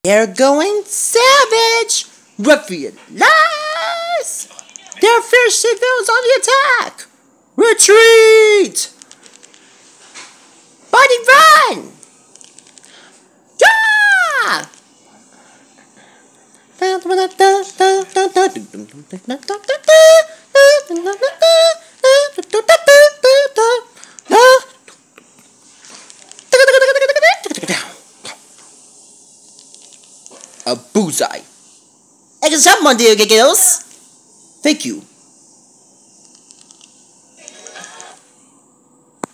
They're going savage! Ruffian lies! There are fierce civilians on the attack! Retreat! Body run! Yeah! A bullseye. Excellent, my dear giggles. Thank you.